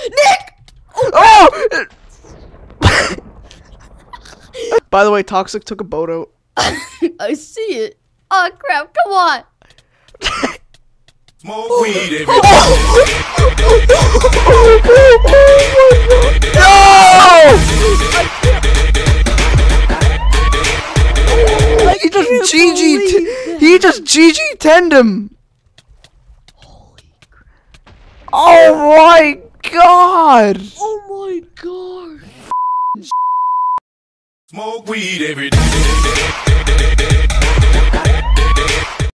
Nick! Oh! By the way, Toxic took a boat out. I see it. Oh crap! Come on. Smoke weed every No! He just GG-10'd him. Holy crap! Oh my god! Oh my god! smoke weed every day.